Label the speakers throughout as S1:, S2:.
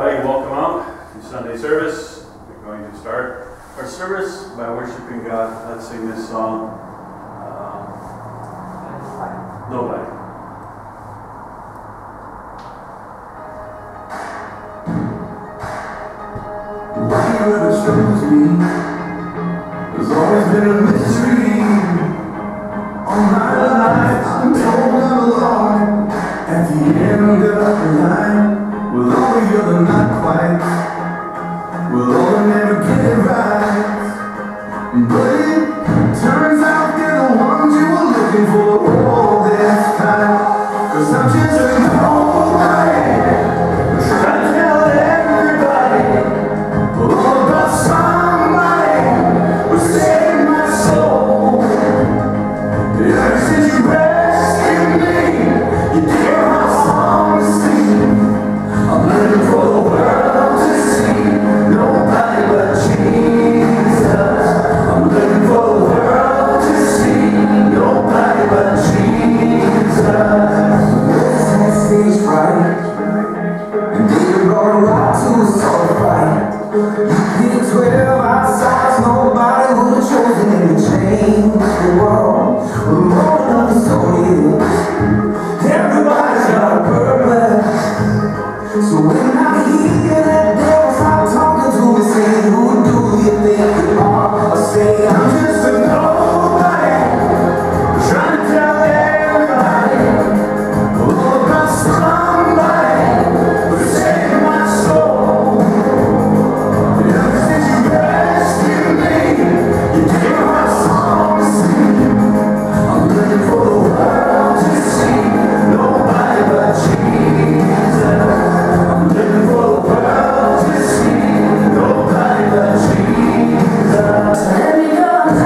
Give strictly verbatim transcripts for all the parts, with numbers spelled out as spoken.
S1: everybody. Welcome out to Sunday service. We're going to start our service by worshiping God. Let's sing this song, uh, Nobody.
S2: Why you ever chose me? There's always been a mystery. All my life I'm told along. At the end of the line, well, oh, you're the not quite. Well, oh, I never get it right. But it turns out they're the ones you were looking for all this time. 'Cause I'm just a nobody, trying to tell everybody all about somebody who saved my soul. Ever since you rescued me, you gave my song to sing. I'm living for the world to see. Nobody but Jesus. I'm living for the world to see. Nobody but Jesus. This stage right, and David brought a rock to a sword fight. You picked twelve outsides, nobody would have chosen him to change the world. But more of the story is, everybody's got a purpose. So when I hear that devil start talking to me, saying, who do you think you are? I say, I'm just a nobody, trying to tell everybody all about somebody who saved my soul. Ever since you rescued me, you gave my song to sing. I'm looking for the world to see. Nobody but Jesus. I'm looking for the world to see. Nobody but Jesus. Let me go.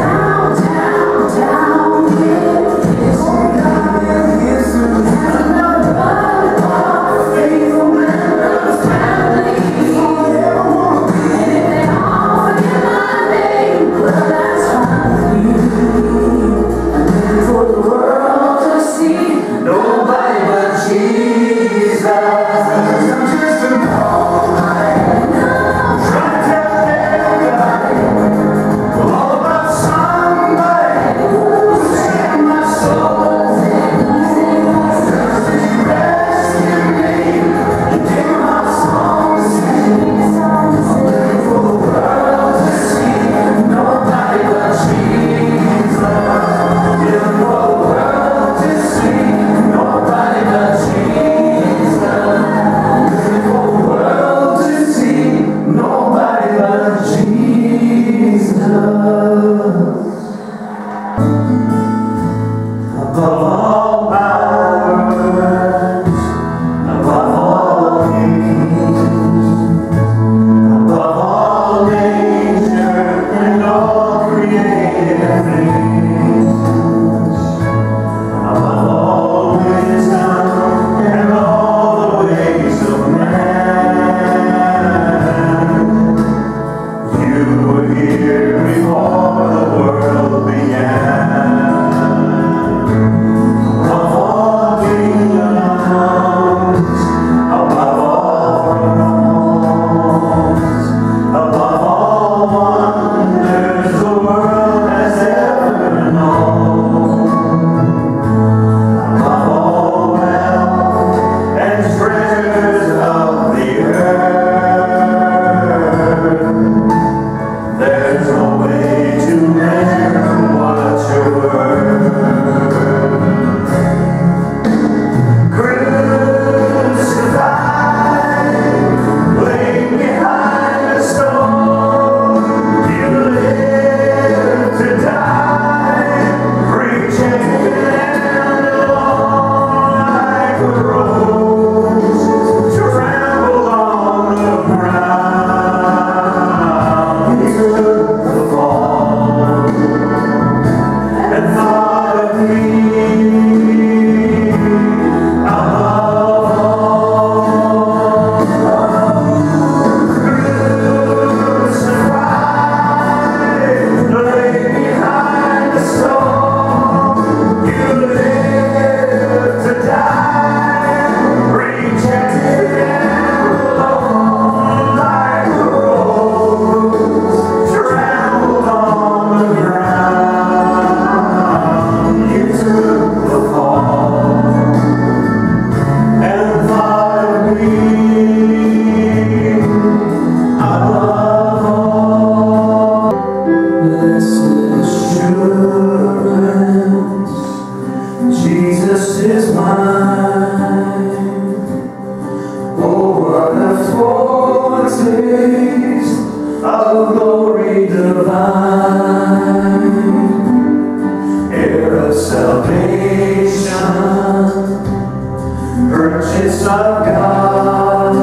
S2: of God,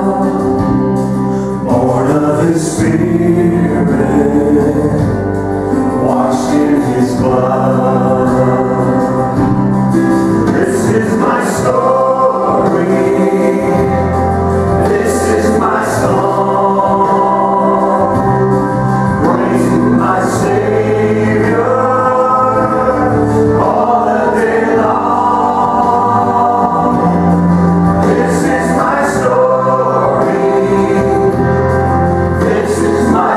S2: born of His Spirit, washed in His blood. This is my story, this is my song, praising my Savior all the day long. This is my story, this is my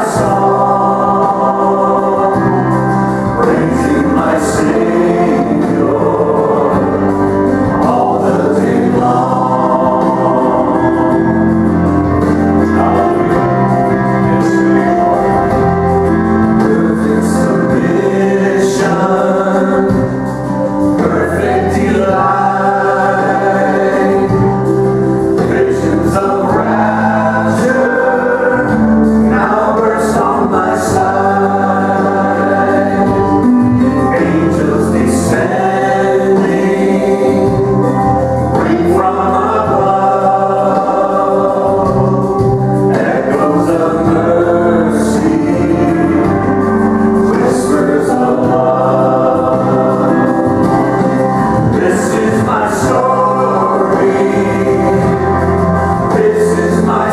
S2: song, praising my Savior all the day long. Hallelujah. Yes, Lord. Perfect submission, perfect delight, visions of rapture now burst on my side. Angels descending, ring from above, echoes of mercy, whispers of love. This is my story, this is my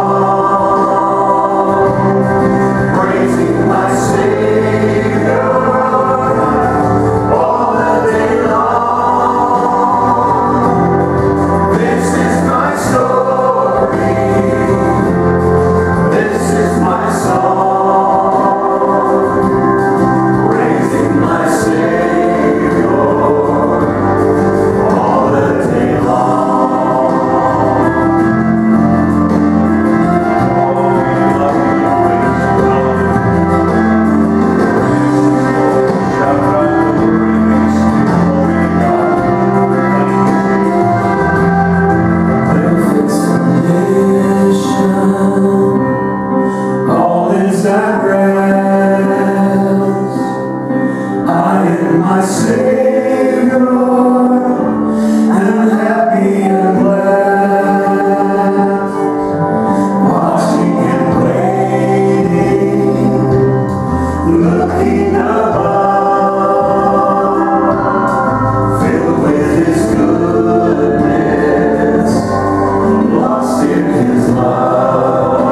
S2: song, praising my Savior all the day long. This is my story, this is my song, praising my Savior all the day long.
S1: Oh, we love you, we praise you. Hallelujah. Shout out the glory, thanks to you, glory to God.
S2: Perfect submission, all is at rest. I am my Savior, am happy and blessed, watching and waiting, looking above, filled with His goodness, lost in His love.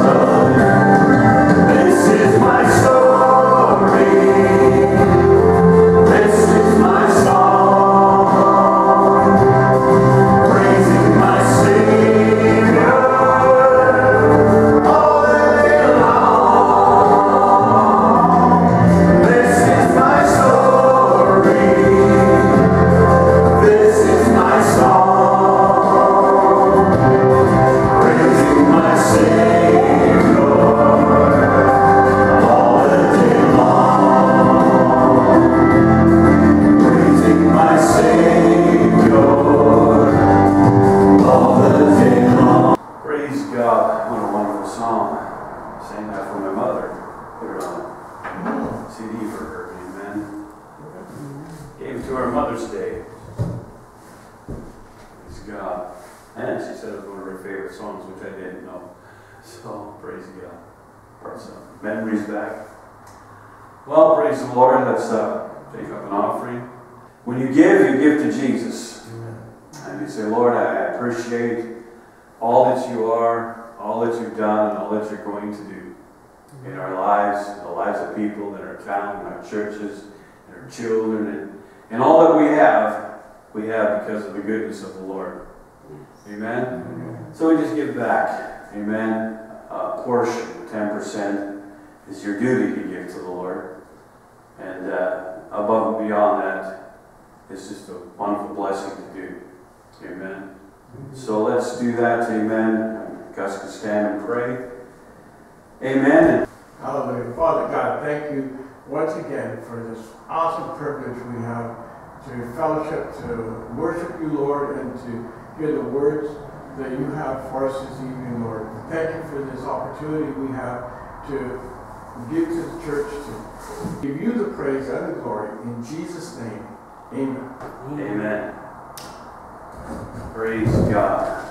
S2: This is my story, this is my song, praising my Savior all the day long. This is my story, this is my song, praising my Savior all the day long. Praising my Savior all the day long.
S1: Praise God. What a wonderful song. Sang that for my mother. Put it on a C D for her. Amen. Gave it to her Mother's Day. Praise God. And she said it was one of her favorite songs, which I didn't know. So, praise God. So, memories back. Well, praise the Lord. Let's uh, take up an offering. When you give, you give to Jesus. And you say, Lord, I appreciate all that you are, all that you've done, and all that you're going to do in our lives, in the lives of people, in our town, in our churches, in our children, and, and all that we have, we have because of the goodness of the Lord. Amen? So we just give back. Amen? A portion, ten percent, is your duty to give to the Lord. And uh, above and beyond that, it's just a wonderful blessing to do. Amen? So let's do that. Amen. Gus can stand and pray. Amen.
S3: Hallelujah. Father God, thank you once again for this awesome privilege we have to fellowship, to worship you, Lord, and to hear the words that you have for us this evening, Lord. Thank you for this opportunity we have to give to the church, to give you the praise and the glory. In Jesus' name, amen.
S1: Amen. Praise God.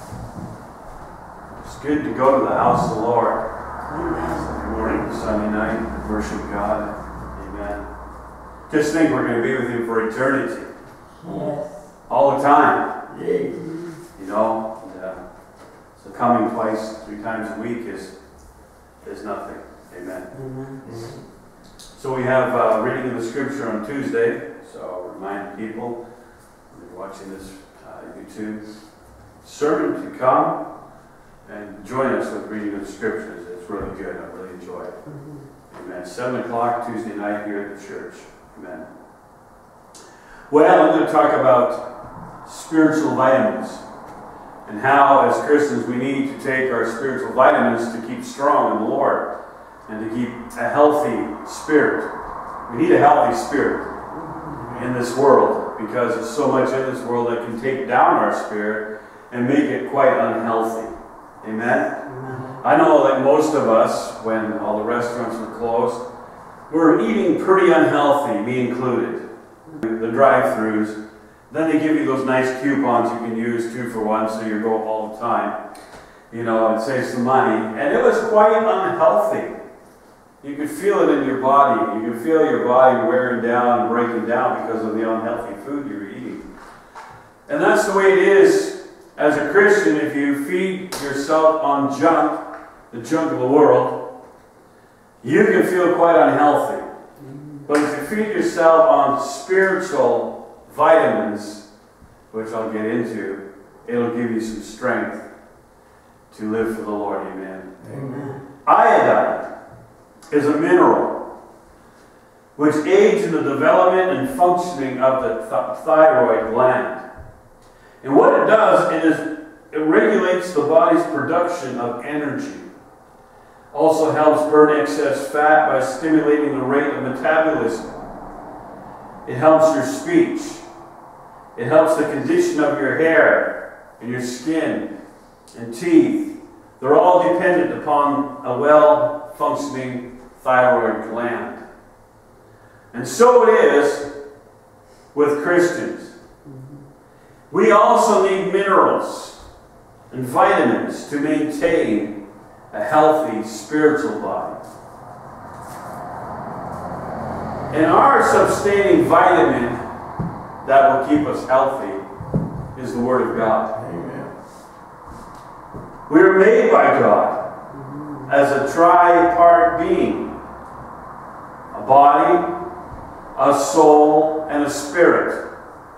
S1: It's good to go to the house of the Lord. Good morning, Sunday night, worship God. Amen. Just think we're going to be with Him for eternity.
S4: Yes.
S1: All the time.
S4: Yes.
S1: You know, and, uh, so coming twice, three times a week is is nothing. Amen.
S4: Amen.
S1: So we have uh, reading of the Scripture on Tuesday. So I'll remind people when you're watching this uh, YouTube sermon to come and join us with reading of the Scriptures. It's really good. I really enjoy it.
S4: Mm-hmm.
S1: Amen. Seven o'clock Tuesday night here at the church. Amen. Well, I'm going to talk about spiritual vitamins and how, as Christians, we need to take our spiritual vitamins to keep strong in the Lord and to keep a healthy spirit. We need a healthy spirit in this world because there's so much in this world that can take down our spirit and make it quite unhealthy. Amen? I know that most of us, when all the restaurants were closed, were eating pretty unhealthy, me included. The drive-thrus. Then they give you those nice coupons you can use two for one, so you go all the time. You know, it saves some money. And it was quite unhealthy. You could feel it in your body. You could feel your body wearing down and breaking down because of the unhealthy food you're eating. And that's the way it is as a Christian. If you feed yourself on junk, the junk of the world, you can feel quite unhealthy. But if you feed yourself on spiritual vitamins, which I'll get into, it'll give you some strength to live for the Lord. Amen.
S4: Amen.
S1: Iodine is a mineral which aids in the development and functioning of the th- thyroid gland. And what it does is it regulates the body's production of energy. Also helps burn excess fat by stimulating the rate of metabolism. It helps your speech. It helps the condition of your hair and your skin and teeth. They're all dependent upon a well-functioning thyroid gland. And so it is with Christians. We also need minerals and vitamins to maintain a healthy spiritual body. And our sustaining vitamin that will keep us healthy is the Word of God.
S3: Amen.
S1: We are made by God as a tri-part being. A body, a soul, and a spirit.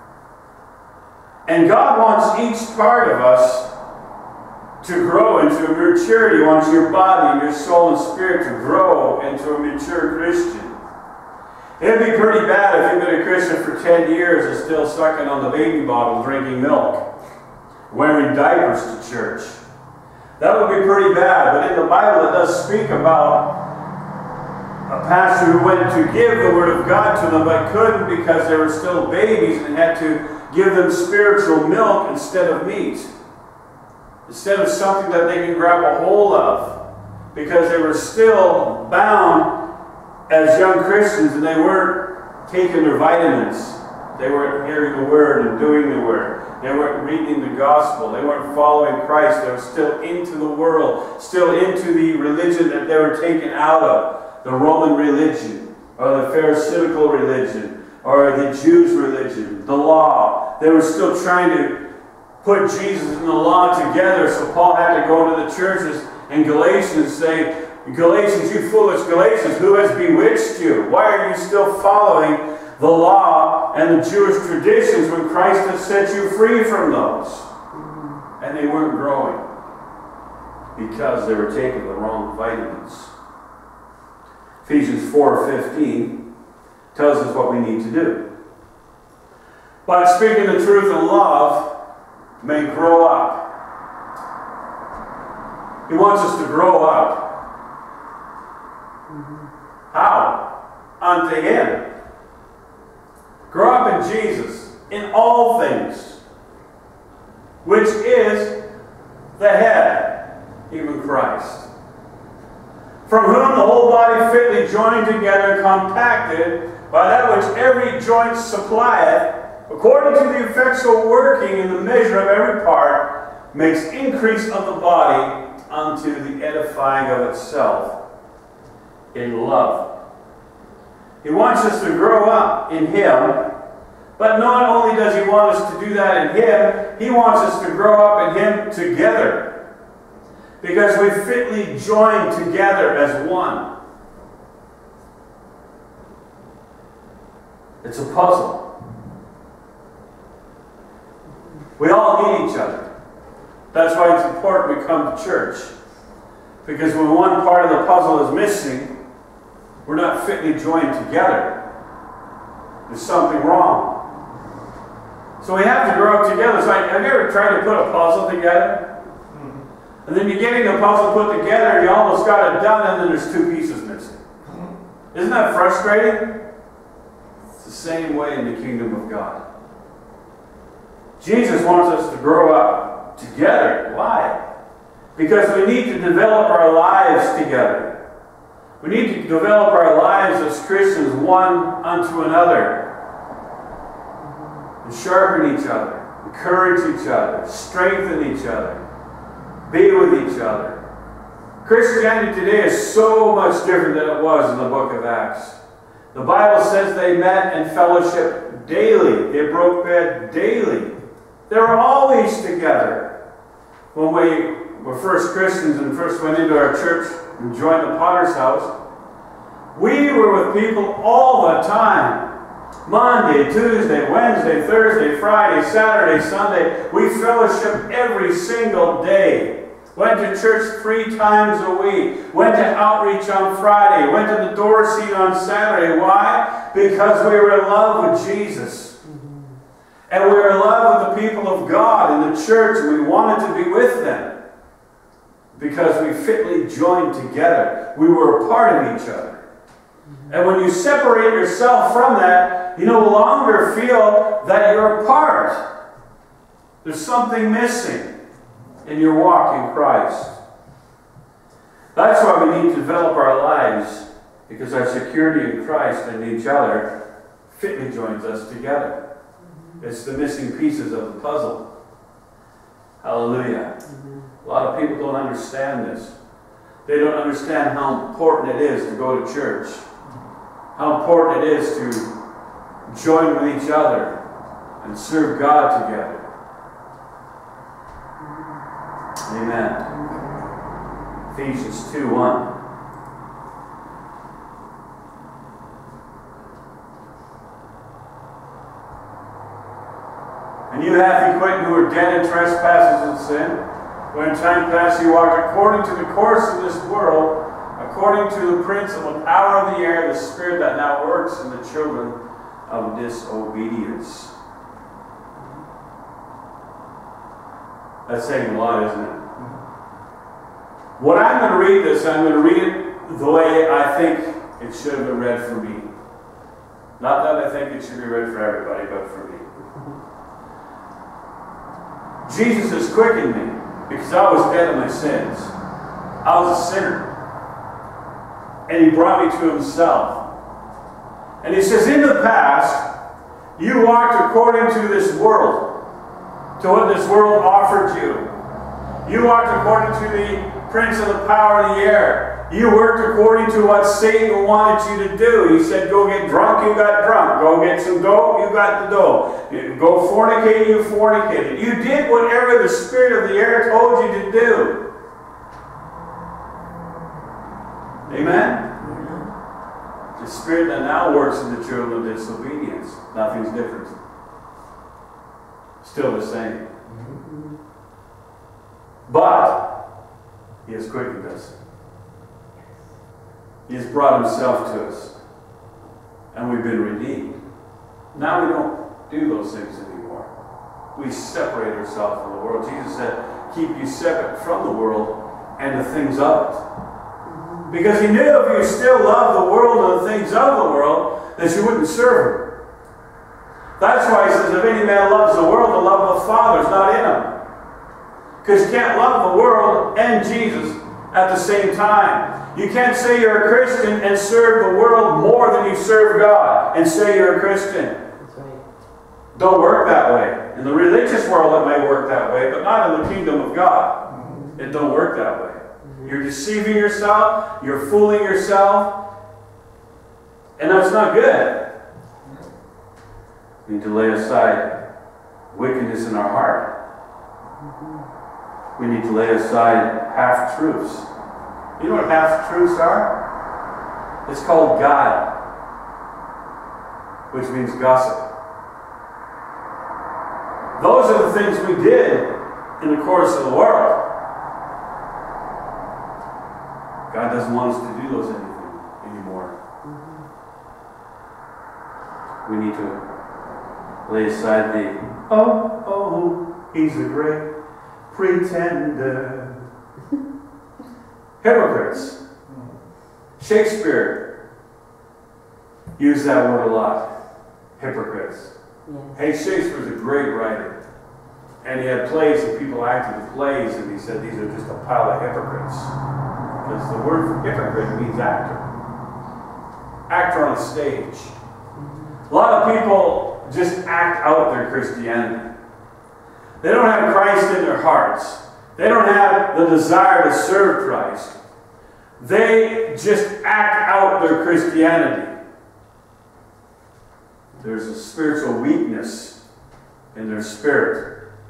S1: And God wants each part of us to grow into a maturity. He wants your body, your soul, and spirit to grow into a mature Christian. It'd be pretty bad if you've been a Christian for ten years and still sucking on the baby bottle, drinking milk, wearing diapers to church. That would be pretty bad. But in the Bible it does speak about a pastor who went to give the Word of God to them but couldn't because they were still babies and had to give them spiritual milk instead of meat. Instead of something that they can grab a hold of, because they were still bound as young Christians and they weren't taking their vitamins. They weren't hearing the Word and doing the Word. They weren't reading the Gospel. They weren't following Christ. They were still into the world, still into the religion that they were taken out of, the Roman religion, or the Pharisaical religion, or the Jews' religion, the law. They were still trying to put Jesus and the law together, so Paul had to go to the churches in Galatians and say, Galatians, you foolish Galatians, who has bewitched you? Why are you still following the law and the Jewish traditions when Christ has set you free from those? And they weren't growing because they were taking the wrong vitamins. Ephesians four fifteen tells us what we need to do. By speaking the truth in love, may grow up. He wants us to grow up. Mm-hmm. How? Unto Him. Grow up in Jesus, in all things, which is the head, even Christ. From whom the whole body fitly joined together, compacted, by that which every joint supplieth, according to the effectual working in the measure of every part, makes increase of the body unto the edifying of itself in love. He wants us to grow up in Him, but not only does He want us to do that in Him, He wants us to grow up in Him together, because we fitly join together as one. It's a puzzle. We all need each other. That's why it's important we come to church. Because when one part of the puzzle is missing, we're not fitly joined together. There's something wrong. So we have to grow up together. So have you ever tried to put a puzzle together? Mm-hmm. And then you're getting the puzzle put together, and you almost got it done, and then there's two pieces missing. Mm-hmm. Isn't that frustrating? It's the same way in the kingdom of God. Jesus wants us to grow up together. Why? Because we need to develop our lives together. We need to develop our lives as Christians one unto another. And sharpen each other. Encourage each other. Strengthen each other. Be with each other. Christianity today is so much different than it was in the book of Acts. The Bible says they met and fellowshiped daily. They broke bread daily. They were always together. When we were first Christians and first went into our church and joined the Potter's house, we were with people all the time. Monday, Tuesday, Wednesday, Thursday, Friday, Saturday, Sunday. We fellowshiped every single day. Went to church three times a week. Went to outreach on Friday. Went to the door seat on Saturday. Why? Because we were in love with Jesus. And we were in love with the people of God in the church. And we wanted to be with them. Because we fitly joined together. We were a part of each other. And when you separate yourself from that, you no longer feel that you're a part. There's something missing in your walk in Christ. That's why we need to develop our lives, because our security in Christ and each other fitly joins us together. It's the missing pieces of the puzzle. Hallelujah. A lot of people don't understand this. They don't understand how important it is to go to church. How important it is to join with each other and serve God together. Amen. Ephesians two one. And you hath he quickened who were dead in trespasses and sin, when in time past you walked according to the course of this world, according to the prince of the power of the air, the spirit that now works in the children of disobedience. That's saying a lot, isn't it? When I'm going to read this, I'm going to read it the way I think it should have been read for me. Not that I think it should be read for everybody, but for me. Jesus has quickened me because I was dead in my sins. I was a sinner. And He brought me to Himself. And He says, in the past, you walked according to this world, to what this world offered you. You walked according to the prince of the power of the air. You worked according to what Satan wanted you to do. He said, go get drunk, you got drunk. Go get some dope, you got the dope. Go fornicate, you fornicated. You did whatever the spirit of the air told you to do. Amen? The spirit that now works in the children of disobedience. Nothing's different. Still the same. But He has quickened us. He has brought Himself to us. And we've been redeemed. Now we don't do those things anymore. We separate ourselves from the world. Jesus said, keep you separate from the world and the things of it. Because He knew if you still love the world and the things of the world, that you wouldn't serve Him. That's why He says, if any man loves the world, the love of the Father is not in him. Because you can't love the world and Jesus at the same time. You can't say you're a Christian and serve the world more than you serve God and say you're a Christian.
S4: That's right.
S1: don't work that way. In the religious world it may work that way, but not in the kingdom of God. It don't work that way. You're deceiving yourself, you're fooling yourself, and that's not good. We need to lay aside wickedness in our heart. We need to lay aside half-truths. You know what half-truths are? It's called guile, which means gossip. Those are the things we did in the course of the world. God doesn't want us to do those anything anymore. We need to lay aside the, oh, oh, he's a great pretender. Hypocrites. Shakespeare used that word a lot. Hypocrites.
S4: Yes.
S1: Hey, Shakespeare's a great writer. And he had plays and people acted the plays, and he said these are just a pile of hypocrites. Because the word for hypocrite means actor. Actor on a stage. A lot of people just act out their Christianity. They don't have Christ in their hearts. They don't have the desire to serve Christ. They just act out their Christianity. There's a spiritual weakness in their spirit.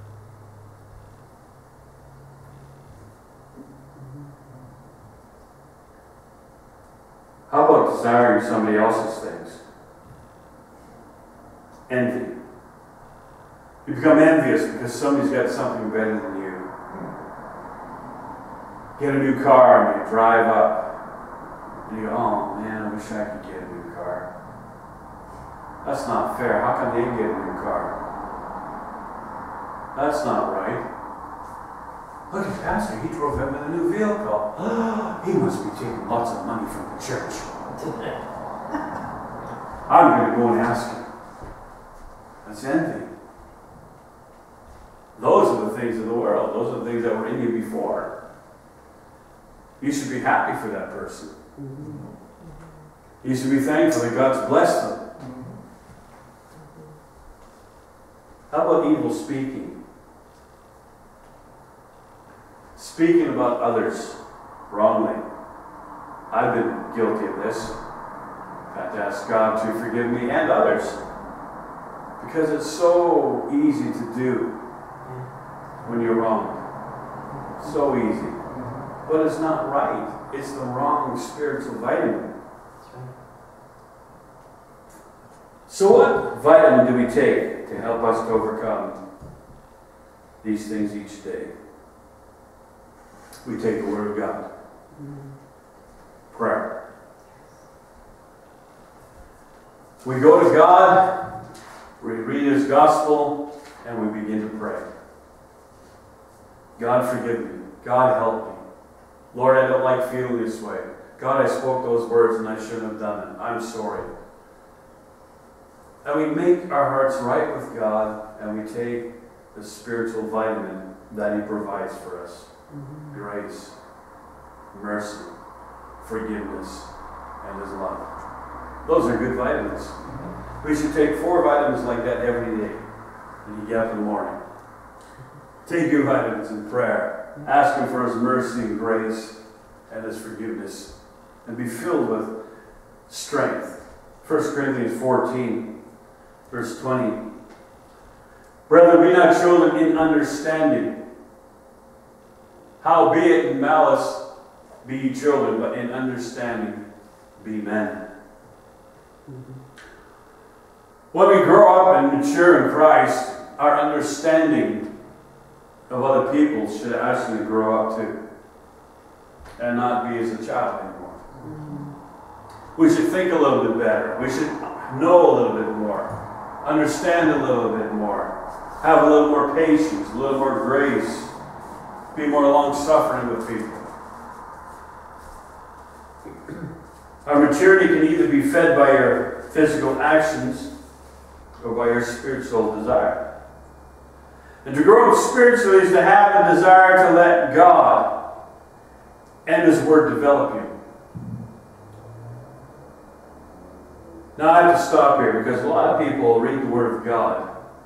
S1: How about desiring somebody else's things? Envy. You become envious because somebody's got something better than you. Get a new car and you drive up and you go, oh man, I wish I could get a new car. That's not fair. How can they get a new car? That's not right. Look at Pastor, he drove him in a new vehicle. He must be taking lots of money from the church. I'm going to go and ask him. That's envy. Those are the things of the world. Those are the things that were in you before. You should be happy for that person. You should be thankful that God's blessed them. How about evil speaking? Speaking about others wrongly. I've been guilty of this. I've had to ask God to forgive me and others. Because it's so easy to do when you're wrong. So easy. But it's not right. It's the wrong spiritual vitamin. So what vitamin do we take to help us to overcome these things each day? We take the Word of God. Prayer. We go to God, we read His Gospel, and we begin to pray. God, forgive me. God, help me. Lord, I don't like feeling this way. God, I spoke those words and I shouldn't have done it. I'm sorry. And we make our hearts right with God, and we take the spiritual vitamin that He provides for us. Mm-hmm. Grace, mercy, forgiveness, and His love. Those are good vitamins. Mm-hmm. We should take four vitamins like that every day when you get up in the morning. Take your vitamins in prayer. Ask Him for His mercy and grace and His forgiveness. And be filled with strength. First Corinthians fourteen, verse twenty. Brethren, be not children in understanding. Howbeit in malice be ye children, but in understanding be men. Mm-hmm. When we grow up and mature in Christ, our understanding of other people should actually grow up too. And not be as a child anymore. Mm-hmm. We should think a little bit better. We should know a little bit more. Understand a little bit more. Have a little more patience, a little more grace. Be more long-suffering with people. Our maturity can either be fed by your physical actions or by your spiritual desire. And to grow up spiritually is to have the desire to let God and His Word develop you. Now I have to stop here because a lot of people read the Word of God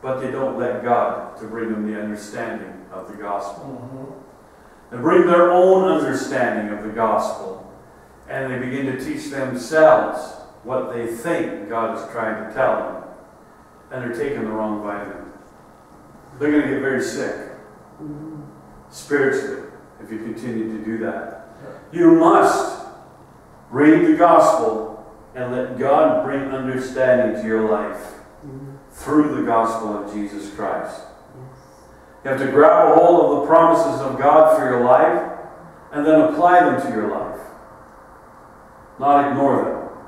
S1: but they don't let God to bring them the understanding of the gospel.
S3: Mm-hmm.
S1: They bring their own understanding of the gospel, and they begin to teach themselves what they think God is trying to tell them, and they're taking the wrong vitamin. They're going to get very sick spiritually if you continue to do that. You must read the gospel and let God bring understanding to your life through the gospel of Jesus Christ. You have to grab a hold of the promises of God for your life and then apply them to your life. Not ignore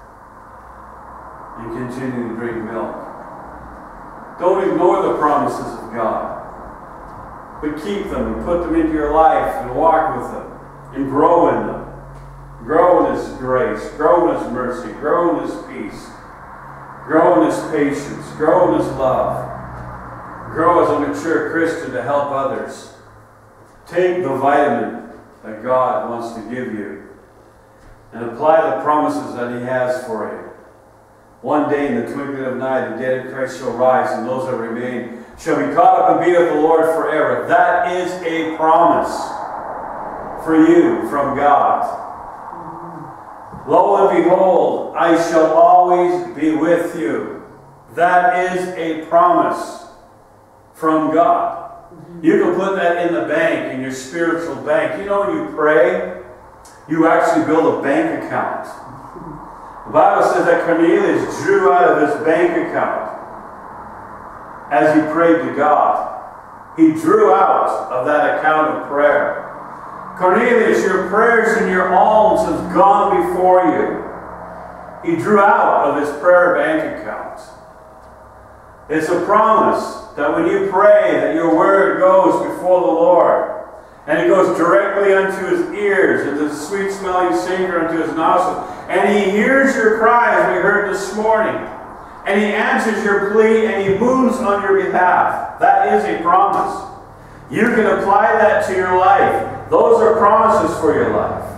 S1: them and continue to drink milk. Don't ignore the promises of God, but keep them and put them into your life and walk with them and grow in them. Grow in His grace, grow in His mercy, grow in His peace, grow in His patience, grow in His love. Grow as a mature Christian to help others. Take the vitamin that God wants to give you and apply the promises that He has for you. One day in the twinkling of an eye, the dead in Christ shall rise, and those that remain shall be caught up and be with the Lord forever. That is a promise for you from God. Lo and behold, I shall always be with you. That is a promise from God. You can put that in the bank, in your spiritual bank. You know, when you pray, you actually build a bank account. The Bible says that Cornelius drew out of his bank account as he prayed to God. He drew out of that account of prayer. Cornelius, your prayers and your alms has gone before you. He drew out of his prayer bank account. It's a promise that when you pray, that your word goes before the Lord. And it goes directly unto His ears, and the sweet smelling savor unto His nostrils. And He hears your cry, as we heard this morning. And He answers your plea, and He moves on your behalf. That is a promise. You can apply that to your life. Those are promises for your life.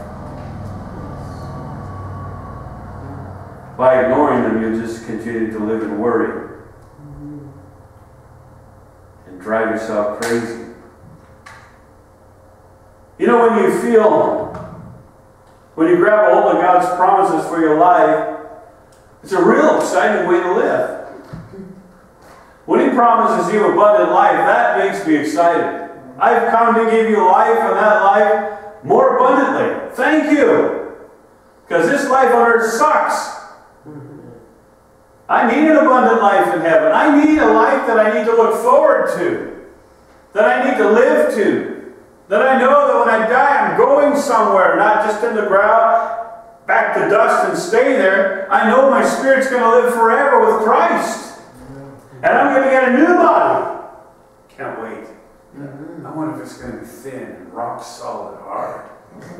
S1: By ignoring them, you'll just continue to live in worry and drive yourself crazy. You know, when you feel, when you grab a hold of God's promises for your life, it's a real exciting way to live. When He promises you abundant life, that makes me excited. I've come to give you life, and that life more abundantly. Thank you. Because this life on earth sucks. I need an abundant life in heaven. I need a life that I need to look forward to. That I need to live to. That I know that when I die, I'm going somewhere, not just in the ground, back to dust and stay there. I know my spirit's going to live forever with Christ. And I'm going to get a new body. Can't wait. I wonder if it's going to be thin and rock solid hard.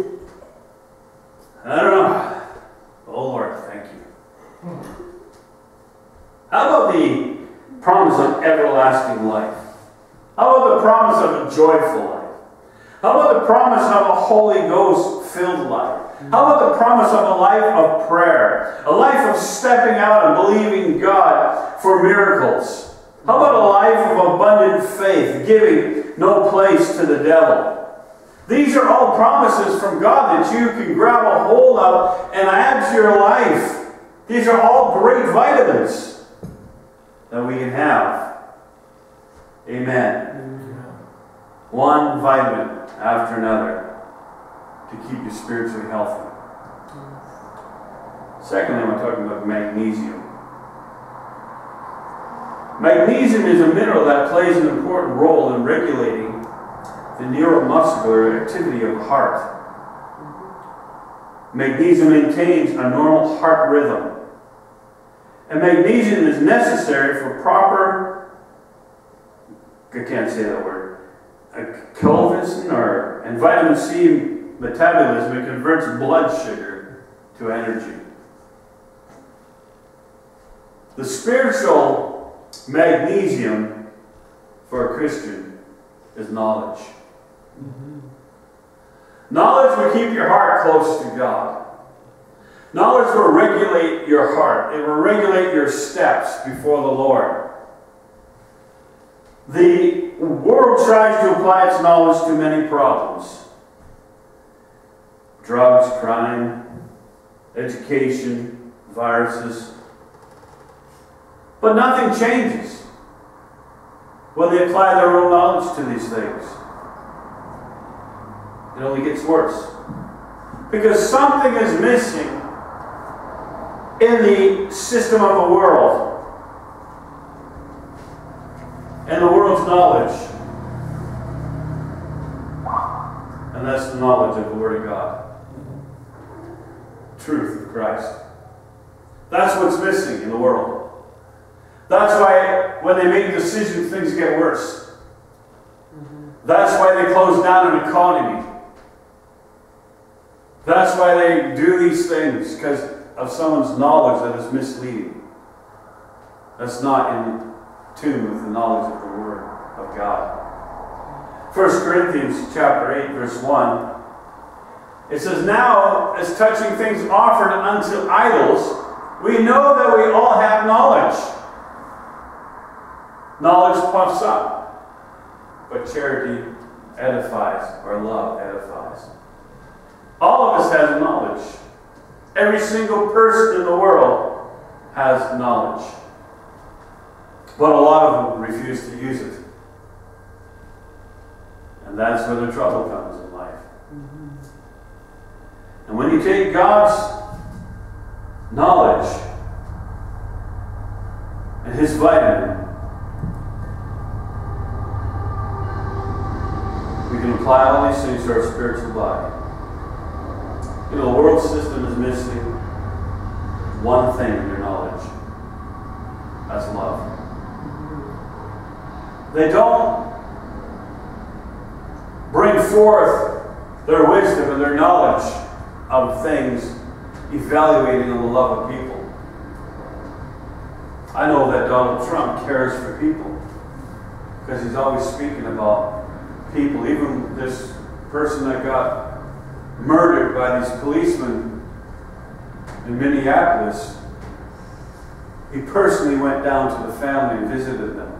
S1: I don't know. Oh Lord, thank you. How about the promise of everlasting life? How about the promise of a joyful life? How about the promise of a Holy Ghost-filled life? How about the promise of a life of prayer? A life of stepping out and believing God for miracles? How about a life of abundant faith, giving no place to the devil? These are all promises from God that you can grab a hold of and add to your life. These are all great vitamins that we can have. Amen. One vitamin after another to keep you spiritually healthy. Secondly, I'm talking about magnesium. Magnesium is a mineral that plays an important role in regulating the neuromuscular activity of the heart. Magnesium maintains a normal heart rhythm. And magnesium is necessary for proper, I can't say that word, Colvin or and vitamin C metabolism. It converts blood sugar to energy. The spiritual magnesium for a Christian is knowledge. Mm-hmm. Knowledge will keep your heart close to God. Knowledge will regulate your heart. It will regulate your steps before the Lord. The world tries to apply its knowledge to many problems. Drugs, crime, education, viruses. But nothing changes when they apply their own knowledge to these things. It only gets worse. Because something is missing in the system of the world. And the world's knowledge. And that's the knowledge of the Word of God. Truth of Christ. That's what's missing in the world. That's why when they make decisions, things get worse. That's why they close down an economy. That's why they do these things, because of someone's knowledge that is misleading. That's not in tune with the knowledge of the Word of God. First Corinthians chapter eight, verse one. It says, "Now, as touching things offered unto idols, we know that we all have knowledge. Knowledge puffs up, but charity edifies, or love edifies." All of us has knowledge. Every single person in the world has knowledge. But a lot of them refuse to use it. And that's where the trouble comes in life. Mm-hmm. And when you take God's knowledge and His vitamin, we can apply all these things to our spiritual body. You know, the world system is missing one thing in their knowledge. That's love. They don't bring forth their wisdom and their knowledge of things evaluating on the love of people. I know that Donald Trump cares for people because he's always speaking about people. Even this person that got murdered by these policemen in Minneapolis, he personally went down to the family and visited them.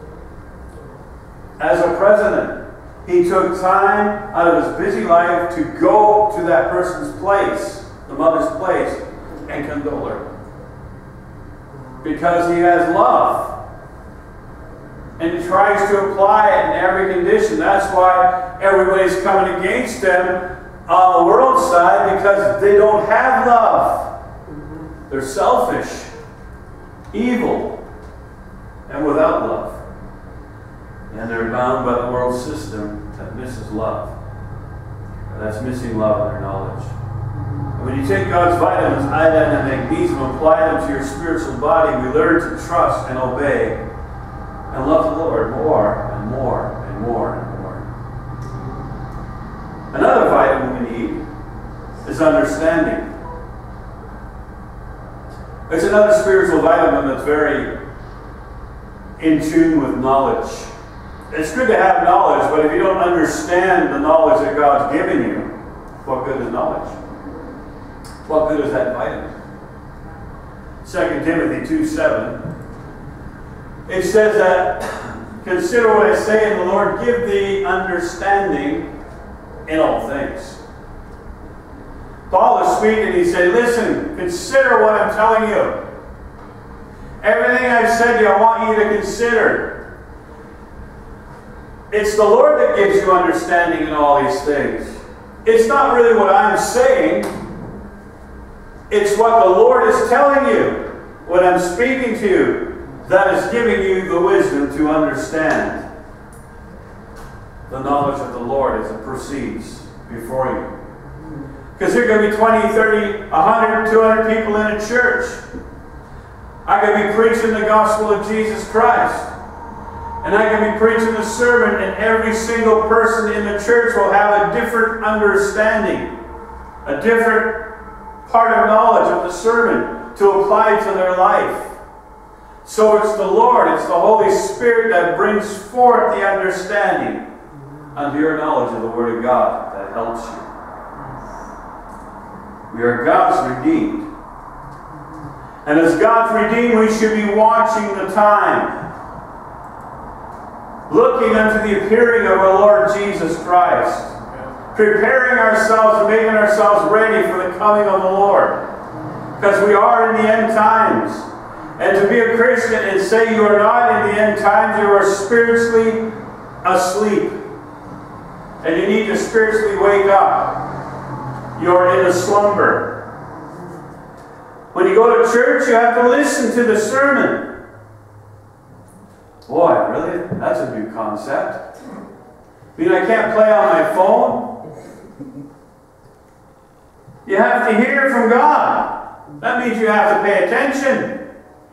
S1: As a president, he took time out of his busy life to go to that person's place, the mother's place, and condole her. Because he has love. And he tries to apply it in every condition. That's why everybody's coming against him on the world side, because they don't have love. They're selfish, evil, and without love. And they're bound by the world system that misses love. That's missing love in their knowledge. And when you take God's vitamins, iodine and magnesium, apply them to your spiritual body, we learn to trust and obey and love the Lord more and more and more and more. Another vitamin we need is understanding. It's another spiritual vitamin that's very in tune with knowledge. It's good to have knowledge, but if you don't understand the knowledge that God's given you, what good is knowledge? What good is that vitamin? Second Timothy two seven. It says that, "Consider what I say, and the Lord give thee understanding in all things." Paul is speaking, he said, listen, consider what I'm telling you. Everything I've said to you, I want you to consider. It's the Lord that gives you understanding in all these things. It's not really what I'm saying. It's what the Lord is telling you when I'm speaking to you that is giving you the wisdom to understand the knowledge of the Lord as it proceeds before you. Because there are going to be twenty, thirty, one hundred, two hundred people in a church. I could be preaching the gospel of Jesus Christ. And I can be preaching a sermon, and every single person in the church will have a different understanding, a different part of knowledge of the sermon to apply to their life. So it's the Lord, it's the Holy Spirit that brings forth the understanding unto your knowledge of the Word of God that helps you. We are God's redeemed. And as God's redeemed, we should be watching the time. looking unto the appearing of our Lord Jesus Christ, preparing ourselves and making ourselves ready for the coming of the Lord. Because we are in the end times. And to be a Christian and say you are not in the end times, you are spiritually asleep. And you need to spiritually wake up. You're in a slumber. When you go to church, you have to listen to the sermon. Boy, really? That's a new concept. I mean, I can't play on my phone? You have to hear from God. That means you have to pay attention.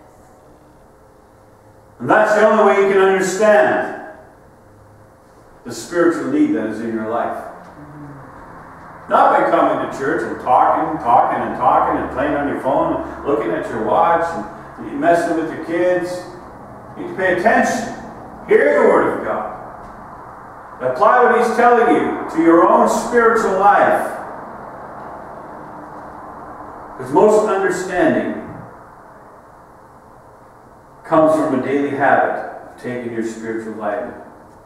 S1: And that's the only way you can understand the spiritual need that is in your life. Not by coming to church and talking, talking and talking and playing on your phone and looking at your watch and messing with your kids. You need to pay attention. Hear the Word of God. Apply what He's telling you to your own spiritual life. Because most understanding comes from a daily habit of taking your spiritual vitamin.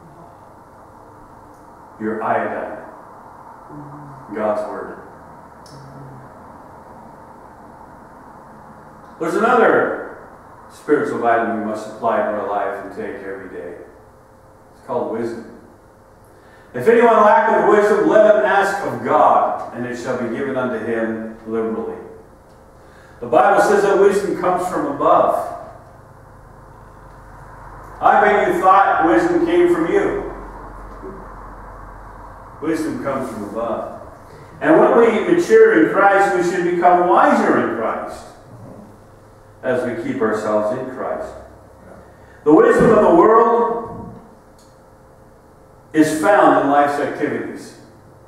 S1: Your iodine. God's Word. There's another spiritual vitamin we must apply to our life and take every day. It's called wisdom. If anyone lacketh wisdom, let him ask of God, and it shall be given unto him liberally. The Bible says that wisdom comes from above. I bet you thought wisdom came from you. Wisdom comes from above. And when we mature in Christ, we should become wiser in Christ as we keep ourselves in Christ. The wisdom of the world is found in life's activities.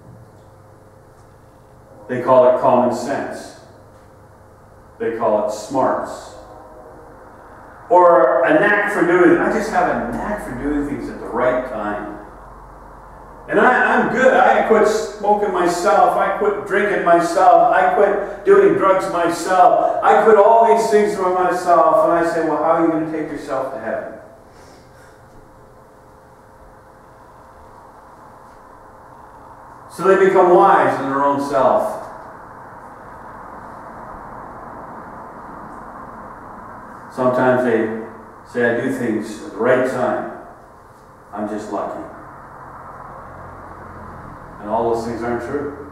S1: They call it common sense. They call it smarts. Or a knack for doing it. I just have a knack for doing things at the right time. And I, I'm good. I quit smoking myself. I quit drinking myself. I quit doing drugs myself. I quit all these things for myself. And I say, well, how are you going to take yourself to heaven? So they become wise in their own self. Sometimes they say, I do things at the right time. I'm just lucky. And all those things aren't true.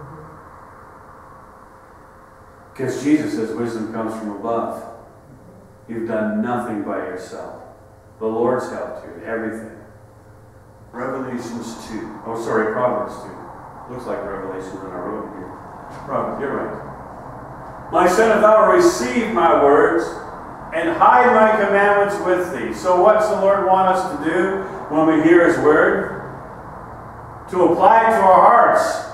S1: Because Jesus says wisdom comes from above. You've done nothing by yourself. The Lord's helped you in everything. Revelations two. Oh, sorry, Proverbs two. Looks like Revelation when I wrote it here. Proverbs, you're right. My son, if thou receive my words and hide my commandments with thee. So what's the Lord want us to do when we hear His word? To apply it to our hearts.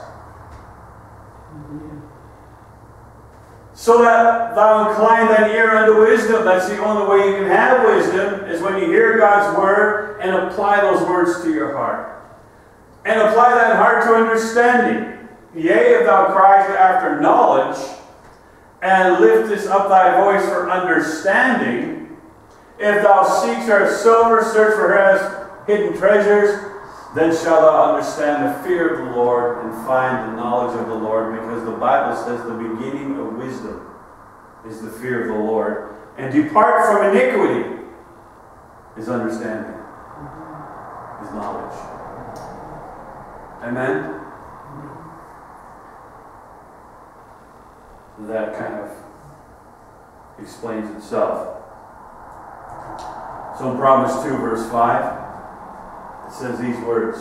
S1: So that thou incline thine ear unto wisdom. That's the only way you can have wisdom, is when you hear God's word and apply those words to your heart. And apply that heart to understanding. Yea, if thou criest after knowledge, and liftest up thy voice for understanding, if thou seekest her silver, search for her hidden treasures, then shalt thou understand the fear of the Lord and find the knowledge of the Lord, because the Bible says the beginning of wisdom is the fear of the Lord. And depart from iniquity is understanding, is knowledge. Amen? That kind of explains itself. So in Proverbs two, verse five, it says these words.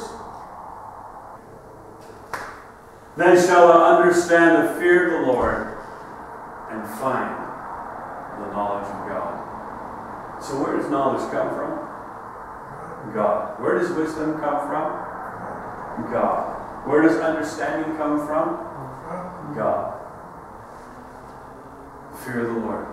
S1: Then shall thou understand the fear of the Lord and find the knowledge of God. So where does knowledge come from? God. Where does wisdom come from? God. Where does understanding come from? God. Fear of the Lord.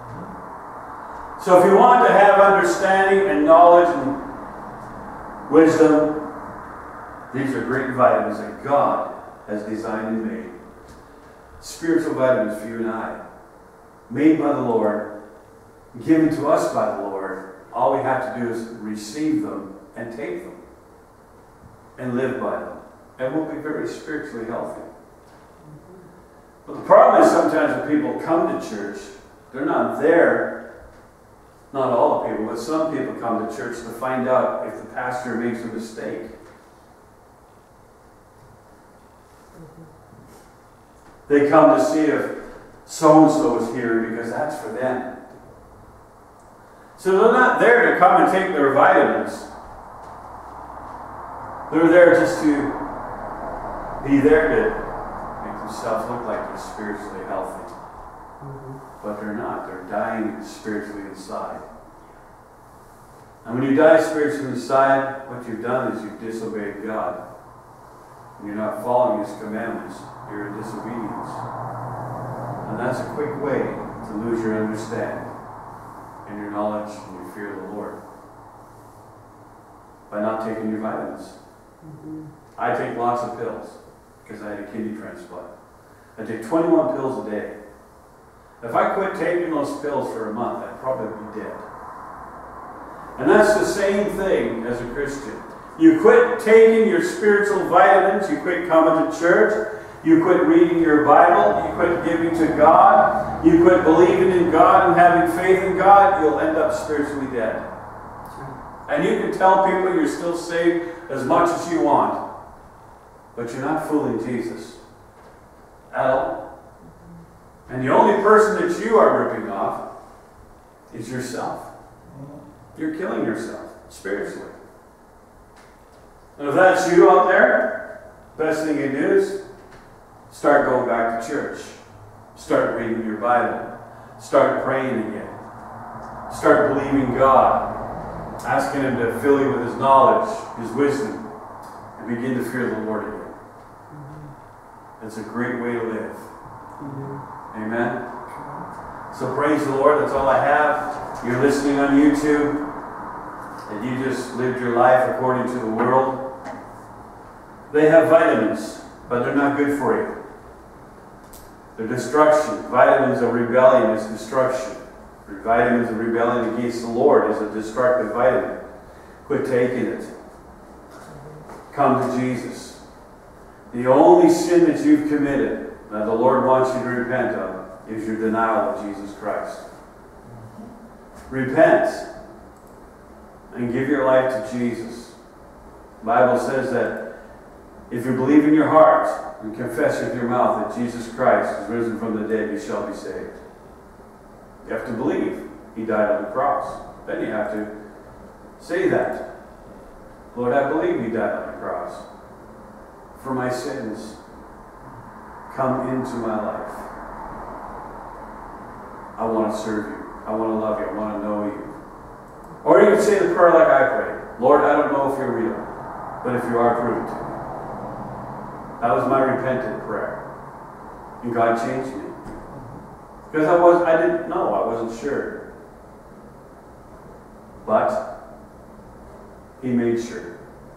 S1: So if you want to have understanding and knowledge and wisdom, these are great vitamins that God has designed and made. Spiritual vitamins for you and I. Made by the Lord, given to us by the Lord. All we have to do is receive them and take them and live by them. And we'll be very spiritually healthy. But the problem is sometimes when people come to church, they're not there. Not all the people, but some people come to church to find out if the pastor makes a mistake. They come to see if so-and-so is here because that's for them. So they're not there to come and take their vitamins. They're there just to be there to make themselves look like they're spiritually healthy.
S4: Mm-hmm.
S1: But they're not. They're dying spiritually inside. And when you die spiritually inside, what you've done is you've disobeyed God. And you're not following His commandments. You're in disobedience. And that's a quick way to lose your understanding and your knowledge and your fear of the Lord. By not taking your vitamins.
S4: Mm-hmm.
S1: I take lots of pills because I had a kidney transplant. I take twenty-one pills a day. If I quit taking those pills for a month, I'd probably be dead. And that's the same thing as a Christian. You quit taking your spiritual vitamins, you quit coming to church, you quit reading your Bible, you quit giving to God, you quit believing in God and having faith in God, you'll end up spiritually dead. And you can tell people you're still saved as much as you want, but you're not fooling Jesus at all. And the only person that you are ripping off is yourself. You're killing yourself spiritually. And if that's you out there, best thing you do is start going back to church. Start reading your Bible. Start praying again. Start believing God. Asking Him to fill you with His knowledge, His wisdom, and begin to fear the Lord again. Mm-hmm. It's a great way to live. Mm-hmm. Amen? So praise the Lord. That's all I have. You're listening on YouTube, and you just lived your life according to the world. They have vitamins, but they're not good for you. They're destruction. Vitamins of rebellion is destruction. Vitamins of rebellion against the Lord is a destructive vitamin. Quit taking it. Come to Jesus. The only sin that you've committed that the Lord wants you to repent of is your denial of Jesus Christ. Repent and give your life to Jesus. The Bible says that if you believe in your heart and confess with your mouth that Jesus Christ is risen from the dead, you shall be saved. You have to believe He died on the cross. Then you have to say that. Lord, I believe He died on the cross for my sins. Come into my life. I want to serve you. I want to love you. I want to know you. Or you can say the prayer like I prayed. Lord, I don't know if you're real, but if you are, prove it to me. That was my repentant prayer. And God changed me. Because I was, I didn't know, I wasn't sure. But He made sure.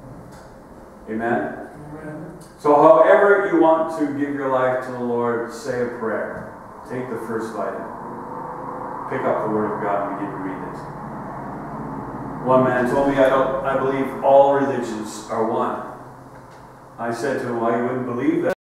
S1: Amen? Amen? So however you want to give your life to the Lord, say a prayer. Take the first vitamin. Pick up the Word of God and begin to read it. One man told me, I don't I believe all religions are one. I said to him, well, you wouldn't believe that.